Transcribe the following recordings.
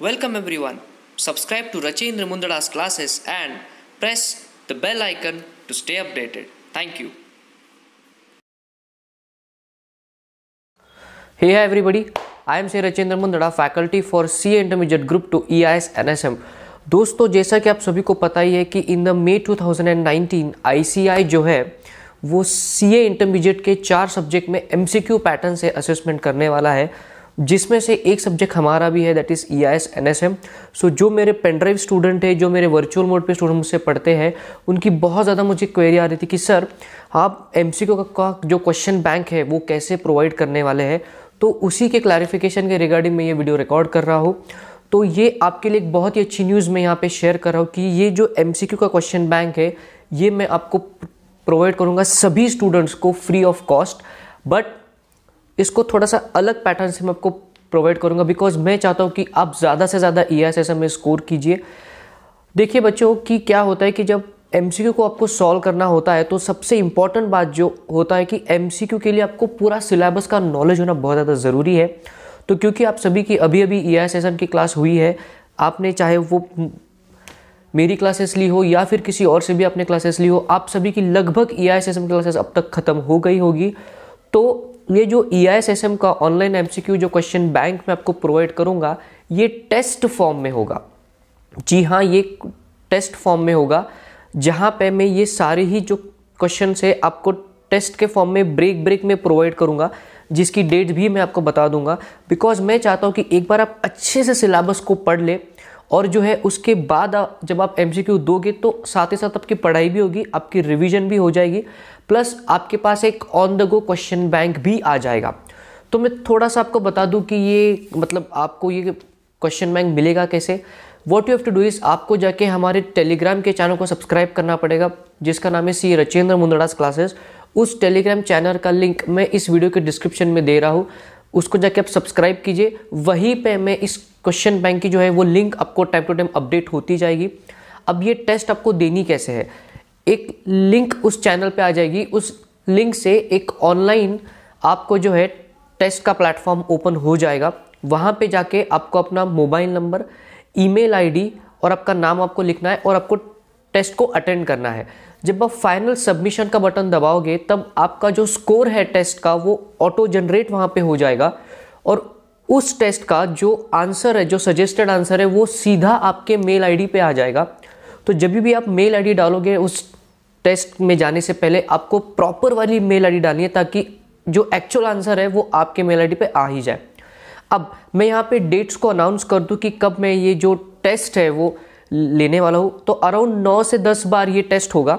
Welcome everyone. Subscribe to Rachendra Mundada's classes and press the bell icon to stay updated. Thank you. Hey everybody, I am Rachendra Mundada, faculty for CA Intermediate Group 2 EIS NSM. दोस्तों जैसा कि आप सभी को पता ही है कि in the May 2019 ICI जो है वो CA इंटरमीडिएट के 4 सब्जेक्ट में MCQ पैटर्न से असेसमेंट करने वाला है, जिसमें से एक सब्जेक्ट हमारा भी है, that is EIS NSM. So जो मेरे पेनड्राइव स्टूडेंट है, जो मेरे वर्चुअल मोड पे स्टूडेंट मुझसे पढ़ते हैं, उनकी बहुत ज़्यादा मुझे क्वेरी आ रही थी कि सर आप MCQ का जो क्वेश्चन बैंक है वो कैसे प्रोवाइड करने वाले हैं. तो उसी के क्लैरिफिकेशन के रिगार्डिंग मैं ये वीडियो रिकॉर्ड कर रहा हूँ. तो ये आपके लिए एक बहुत ही अच्छी न्यूज़ मैं यहाँ पे शेयर कर रहा हूँ कि ये जो MCQ का क्वेश्चन बैंक है ये मैं आपको प्रोवाइड करूँगा सभी स्टूडेंट्स को फ्री ऑफ कॉस्ट. बट इसको थोड़ा सा अलग पैटर्न से मैं आपको प्रोवाइड करूँगा, बिकॉज मैं चाहता हूँ कि आप ज़्यादा से ज़्यादा EIS में स्कोर कीजिए. देखिए बच्चों कि क्या होता है कि जब MCQ को आपको सॉल्व करना होता है तो सबसे इम्पॉर्टेंट बात जो होता है कि MCQ के लिए आपको पूरा सिलेबस का नॉलेज होना बहुत ज़्यादा ज़रूरी है. तो क्योंकि आप सभी की अभी अभी EIS की क्लास हुई है, आपने चाहे वो मेरी क्लासेस ली हो या फिर किसी और से भी आपने क्लासेस ली हो, आप सभी की लगभग EIS की क्लासेस अब तक ख़त्म हो गई होगी. तो ये जो EIS का ऑनलाइन MCQ जो क्वेश्चन बैंक में आपको प्रोवाइड करूँगा ये टेस्ट फॉर्म में होगा. जी हाँ, ये टेस्ट फॉर्म में होगा, जहाँ पे मैं ये सारे ही जो क्वेश्चन है आपको टेस्ट के फॉर्म में ब्रेक में प्रोवाइड करूँगा, जिसकी डेट भी मैं आपको बता दूंगा. बिकॉज मैं चाहता हूँ कि एक बार आप अच्छे से सिलेबस को पढ़ ले और जो है उसके बाद जब आप MCQ दोगे तो साथ ही साथ आपकी पढ़ाई भी होगी, आपकी रिवीजन भी हो जाएगी, प्लस आपके पास एक on the go question bank भी आ जाएगा. तो मैं थोड़ा सा आपको बता दूं कि ये मतलब आपको ये क्वेश्चन बैंक मिलेगा कैसे. What you have to do is आपको जाके हमारे टेलीग्राम के चैनल को सब्सक्राइब करना पड़ेगा, जिसका नाम है सी रचेंद्र मुंदड़ास क्लासेस. उस टेलीग्राम चैनल का लिंक मैं इस वीडियो के डिस्क्रिप्शन में दे रहा हूँ, उसको जाके आप सब्सक्राइब कीजिए. वहीं पे मैं इस क्वेश्चन बैंक की जो है वो लिंक आपको टाइम टू टाइम अपडेट होती जाएगी. अब ये टेस्ट आपको देनी कैसे है, एक लिंक उस चैनल पे आ जाएगी, उस लिंक से एक ऑनलाइन आपको जो है टेस्ट का प्लेटफॉर्म ओपन हो जाएगा. वहाँ पे जाके आपको अपना मोबाइल नंबर, ईमेल आईडी और आपका नाम आपको लिखना है और आपको टेस्ट को अटेंड करना है. जब आप फाइनल सबमिशन का बटन दबाओगे तब आपका जो स्कोर है टेस्ट का वो ऑटो जनरेट वहाँ पे हो जाएगा और उस टेस्ट का जो आंसर है, जो सजेस्टेड आंसर है, वो सीधा आपके मेल आईडी पे आ जाएगा. तो जब भी आप मेल आईडी डालोगे उस टेस्ट में जाने से पहले आपको प्रॉपर वाली मेल आईडी डालनी है, ताकि जो एक्चुअल आंसर है वो आपके मेल आईडी पे आ ही जाए. अब मैं यहाँ पे डेट्स को अनाउंस कर दूँ कि कब मैं ये जो टेस्ट है वो लेने वाला हूँ. तो अराउंड 9 से 10 बार ये टेस्ट होगा.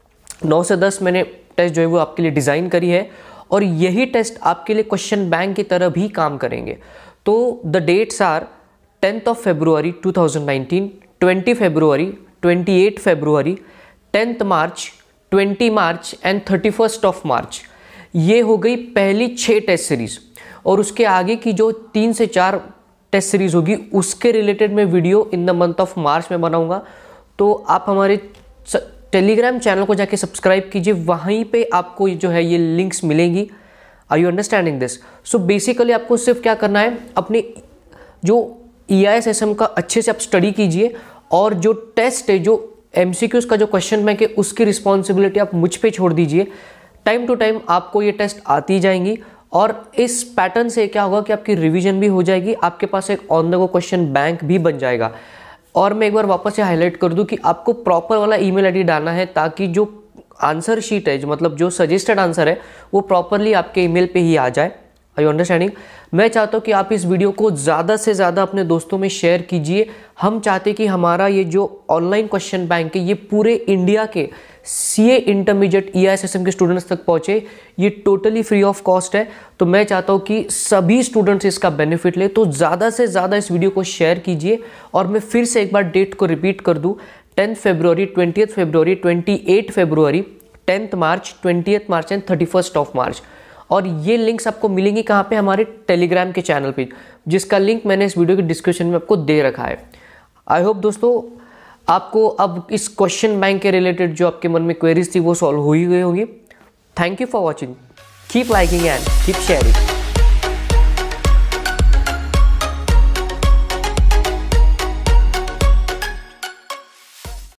9 से 10 मैंने टेस्ट जो है वो आपके लिए डिज़ाइन करी है और यही टेस्ट आपके लिए क्वेश्चन बैंक की तरह भी काम करेंगे. तो the dates are 10th February 2019, 20 February, 28 February, 10th March, 20 March and 31st March. ये हो गई पहली 6 टेस्ट सीरीज़. और उसके आगे की जो 3 से 4 टेस्ट सीरीज़ होगी उसके रिलेटेड मैं video in the month of March में बनाऊंगा. तो आप हमारे टेलीग्राम चैनल को जाके सब्सक्राइब कीजिए, वहीं पे आपको जो है ये लिंक्स मिलेंगी. Are you understanding this? So basically आपको सिर्फ क्या करना है, अपने जो EIS का अच्छे से आप स्टडी कीजिए और जो टेस्ट है, जो MCQs का जो क्वेश्चन बैंक है उसकी रिस्पॉन्सिबिलिटी आप मुझ पे छोड़ दीजिए. टाइम टू टाइम आपको ये टेस्ट आती जाएंगी और इस पैटर्न से क्या होगा कि आपकी रिवीजन भी हो जाएगी, आपके पास एक on the go question bank भी बन जाएगा. और मैं एक बार वापस से हाईलाइट कर दूं कि आपको प्रॉपर वाला ईमेल आईडी डालना है, ताकि जो आंसर शीट है, जो मतलब जो सजेस्टेड आंसर है, वो प्रॉपरली आपके ईमेल पे ही आ जाए. Are you understanding? मैं चाहता हूँ कि आप इस वीडियो को ज़्यादा से ज़्यादा अपने दोस्तों में शेयर कीजिए. हम चाहते कि हमारा ये जो ऑनलाइन क्वेश्चन बैंक है ये पूरे इंडिया के CA इंटरमीडिएट EIS के स्टूडेंट्स तक पहुँचे. ये टोटली फ्री ऑफ कॉस्ट है. तो मैं चाहता हूँ कि सभी स्टूडेंट्स इसका बेनिफिट ले. तो ज़्यादा से ज़्यादा इस वीडियो को शेयर कीजिए. और मैं फिर से एक बार डेट को रिपीट कर दूँ, 10th February, 20th February, 28 February, 10th March, 20th March and 31st March. और ये लिंक्स आपको मिलेंगी कहाँ पे? हमारे टेलीग्राम के चैनल पे, जिसका लिंक मैंने इस वीडियो के डिस्क्रिप्शन में आपको दे रखा है. आई होप दोस्तों आपको अब इस क्वेश्चन बैंक के रिलेटेड जो आपके मन में क्वेरीज थी वो सॉल्व हो ही गई होगी. Thank you for watching. Keep liking and keep sharing.